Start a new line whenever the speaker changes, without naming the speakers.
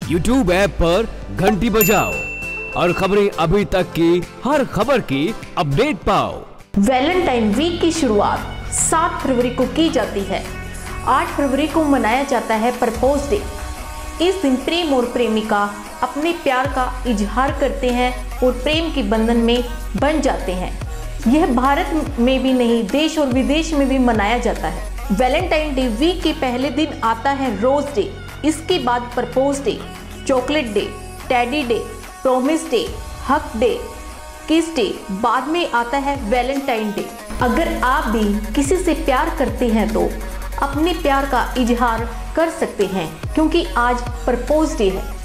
YouTube app पर घंटी बजाओ और खबरें अभी तक की हर खबर की अपडेट पाओ।
वैलेंटाइन वीक की शुरुआत 7 फरवरी को की जाती है। 8 फरवरी को मनाया जाता है प्रपोज डे। इस दिन प्रेम और प्रेमिका अपने प्यार का इजहार करते हैं और प्रेम के बंधन में बन जाते हैं। यह भारत में भी नहीं, देश और विदेश में भी मनाया जाता है। वैलेंटाइन डे वीक के पहले दिन आता है रोज डे, इसके बाद propose day, chocolate day, teddy day, promise day, hug day, kiss day, बाद में आता है वैलेंटाइन डे। अगर आप भी किसी से प्यार करते हैं तो अपने प्यार का इजहार कर सकते हैं, क्योंकि आज प्रपोज डे है।